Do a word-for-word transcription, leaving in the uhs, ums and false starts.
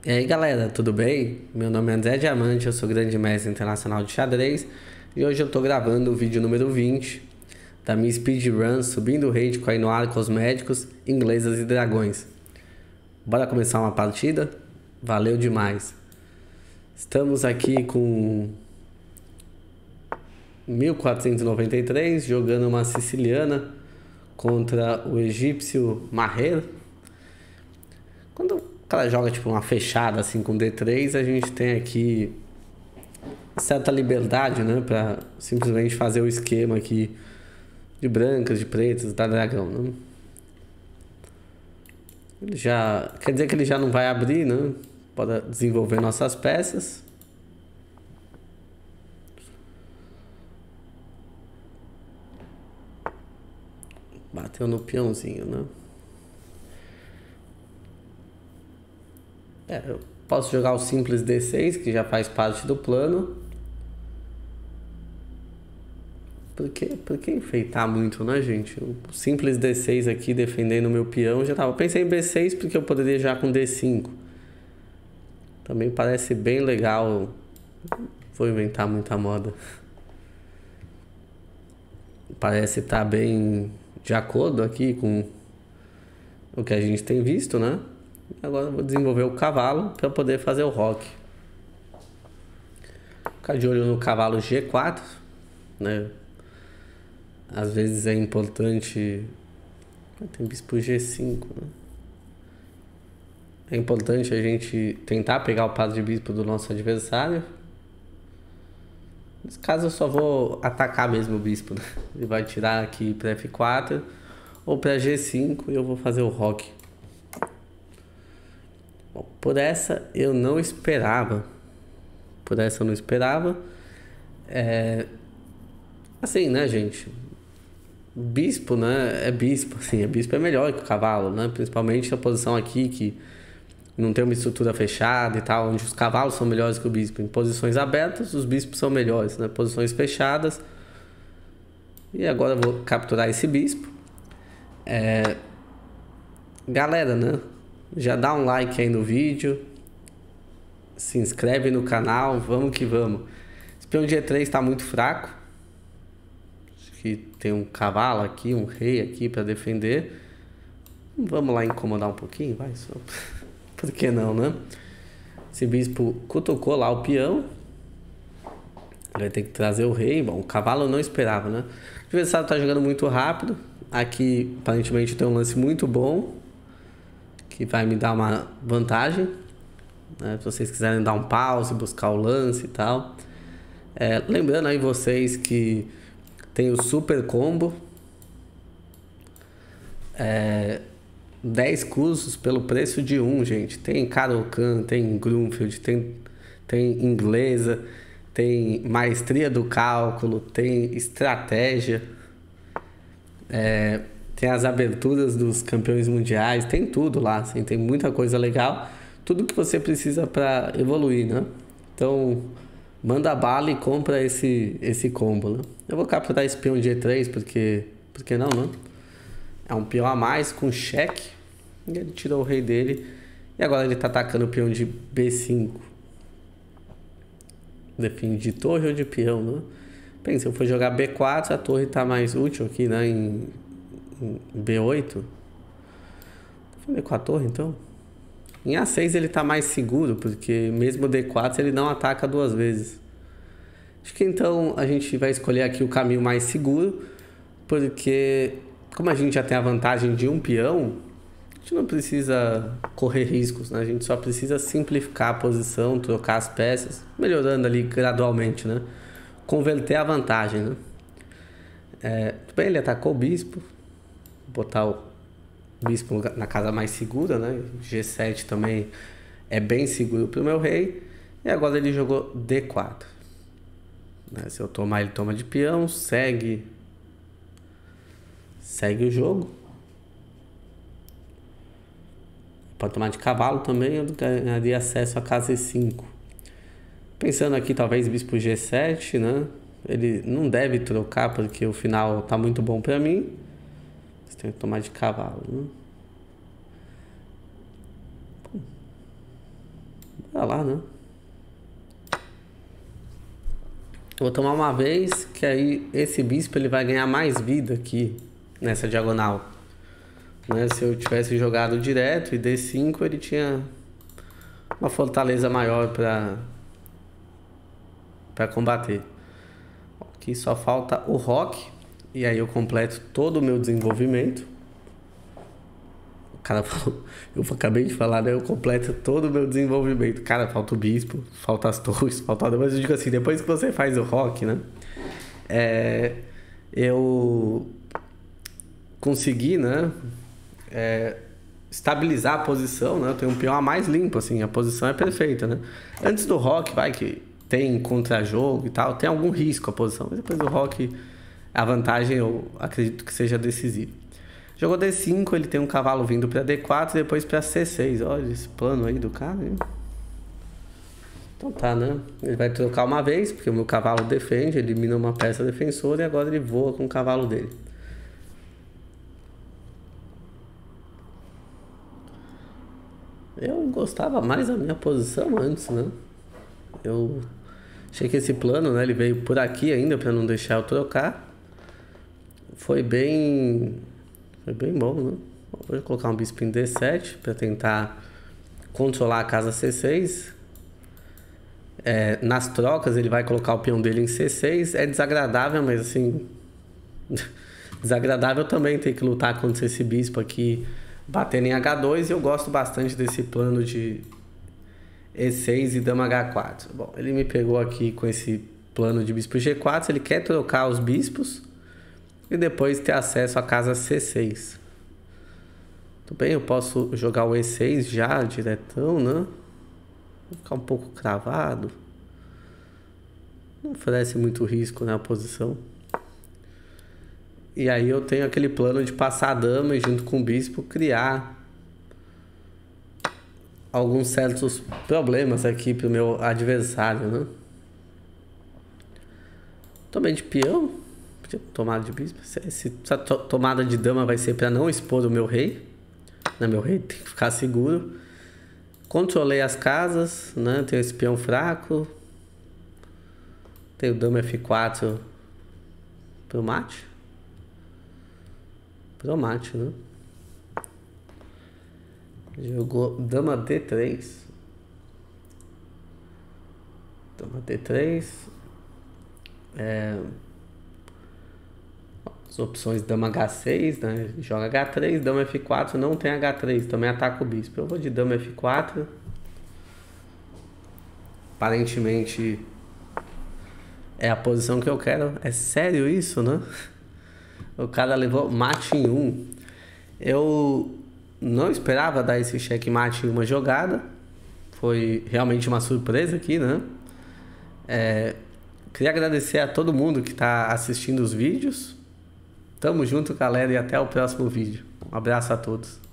E aí galera, tudo bem? Meu nome é André Diamante, eu sou grande mestre internacional de xadrez e hoje eu tô gravando o vídeo número vinte da minha speedrun subindo o rate com a Inoar Cosméticos, Inglesas e Dragões. Bora começar uma partida? Valeu demais! Estamos aqui com mil quatrocentos e noventa e três jogando uma siciliana contra o egípcio Maher. Quando o cara joga tipo uma fechada assim com D três, a gente tem aqui certa liberdade, né, pra simplesmente fazer o esquema aqui de brancas, de pretas, da dragão, né? Ele já quer dizer que ele já não vai abrir, né? Para desenvolver nossas peças. Bateu no peãozinho, né? É, eu posso jogar o simples D seis, que já faz parte do plano. Por que, por que enfeitar muito, né, gente? O simples D seis aqui defendendo o meu peão já tava. Pensei em B seis porque eu poderia já com D cinco. Também parece bem legal. Vou inventar muita moda. Parece estar bem de acordo aqui com o que a gente tem visto, né? Agora eu vou desenvolver o cavalo para poder fazer o roque. Ficar de olho no cavalo G quatro, né? Às vezes é importante. Tem bispo G cinco, né? É importante a gente tentar pegar o padre de bispo do nosso adversário. Nesse caso eu só vou atacar mesmo o bispo, né? Ele vai tirar aqui para F quatro ou para G cinco e eu vou fazer o roque. Bom, por essa eu não esperava. Por essa eu não esperava. É... Assim, né, gente? Bispo, né? É bispo, assim. É bispo é melhor que o cavalo, né? Principalmente a posição aqui que não tem uma estrutura fechada e tal, onde os cavalos são melhores que o bispo. Em posições abertas, os bispos são melhores, né? Posições fechadas. E agora eu vou capturar esse bispo. É... Galera, né? Já dá um like aí no vídeo. Se inscreve no canal. Vamos que vamos. Esse peão G três está muito fraco. Acho que tem um cavalo aqui, um rei aqui para defender. Vamos lá incomodar um pouquinho, vai. Só... Por que não, né? Esse bispo cutucou lá o peão. Ele vai ter que trazer o rei. Bom, o cavalo eu não esperava, né? O adversário está jogando muito rápido. Aqui, aparentemente, tem um lance muito bom, que vai me dar uma vantagem, né? Se vocês quiserem dar um pause, buscar o lance e tal. É, lembrando aí vocês que tem o super combo. É... dez cursos pelo preço de um, gente. Tem Carol Khan, tem Grunfeld, tem, tem Inglesa, tem Maestria do Cálculo, tem Estratégia, é, tem as aberturas dos campeões mundiais, tem tudo lá, assim, tem muita coisa legal. Tudo que você precisa para evoluir, né? Então, manda bala e compra esse, esse combo, né? Eu vou capturar esse peão G três porque... Por que não, né? É um peão a mais com cheque. E ele tirou o rei dele. E agora ele tá atacando o peão de B cinco. Define de torre ou de peão, né? Bem, se eu for jogar B quatro, a torre tá mais útil aqui, né? Em, em B oito. Vou defender com a torre, então. Em A seis ele tá mais seguro, porque mesmo D quatro ele não ataca duas vezes. Acho que então a gente vai escolher aqui o caminho mais seguro, porque... Como a gente já tem a vantagem de um peão, a gente não precisa correr riscos, né? A gente só precisa simplificar a posição, trocar as peças, melhorando ali gradualmente, né? Converter a vantagem, né? É, tudo bem, ele atacou o bispo. Vou botar o bispo na casa mais segura, né? G sete também é bem seguro para o meu rei. E agora ele jogou D quatro. Se eu tomar, ele toma de peão, segue... Segue o jogo. Pode tomar de cavalo também, eu ganharia acesso a casa E cinco. Pensando aqui, talvez bispo G sete, né? Ele não deve trocar, porque o final tá muito bom pra mim. Você tem que tomar de cavalo, né? lá, né? Eu vou tomar uma vez, que aí esse bispo ele vai ganhar mais vida aqui nessa diagonal. Né? Se eu tivesse jogado direto e D cinco, ele tinha uma fortaleza maior para para combater. Aqui só falta o roque, e aí eu completo todo o meu desenvolvimento. O cara falou, eu acabei de falar, né? Eu completo todo o meu desenvolvimento. Cara, falta o bispo, falta as torres, falta... Mas eu digo assim, depois que você faz o roque, né? É, eu consegui, né? É, estabilizar a posição, né? Eu tenho um peão a mais limpo, assim, a posição é perfeita, né? Antes do roque, vai que tem contra-jogo e tal, tem algum risco a posição, mas depois do roque, a vantagem eu acredito que seja decisiva. Jogou D cinco, ele tem um cavalo vindo para D quatro e depois para C seis. Olha esse plano aí do cara, hein? Então tá, né? Ele vai trocar uma vez, porque o meu cavalo defende, elimina uma peça defensora e agora ele voa com o cavalo dele. Eu gostava mais da minha posição antes, né? Eu achei que esse plano, né? Ele veio por aqui ainda para não deixar eu trocar. Foi bem... Foi bem bom, né? Vou colocar um bispo em D sete para tentar controlar a casa C seis. É, nas trocas ele vai colocar o peão dele em C seis. É desagradável, mas assim... desagradável também ter que lutar contra esse bispo aqui batendo em H dois. E eu gosto bastante desse plano de E seis e dama H quatro. Bom, ele me pegou aqui com esse plano de bispo G quatro. Ele quer trocar os bispos e depois ter acesso à casa C seis. Tudo bem, eu posso jogar o E seis já, diretão, né? Vou ficar um pouco cravado. Não oferece muito risco na posição. E aí eu tenho aquele plano de passar a dama e junto com o bispo criar alguns certos problemas aqui pro meu adversário, né? Tomei de peão. Tomada de bispo. Essa tomada de dama vai ser para não expor o meu rei. Né? Meu rei tem que ficar seguro. Controlei as casas, né? Tenho esse peão fraco. Tenho dama F quatro pro mate. Pro mate, né? Jogou dama D três. Dama D três. É... As opções dama H seis, né? Joga H três, dama F quatro, não tem H três, também ataca o bispo. Eu vou de dama F quatro. Aparentemente é a posição que eu quero. É sério isso, né? O cara levou mate em um. Eu não esperava dar esse checkmate em uma jogada. Foi realmente uma surpresa aqui, né? É... Queria agradecer a todo mundo que está assistindo os vídeos. Tamo junto, galera, e até o próximo vídeo. Um abraço a todos.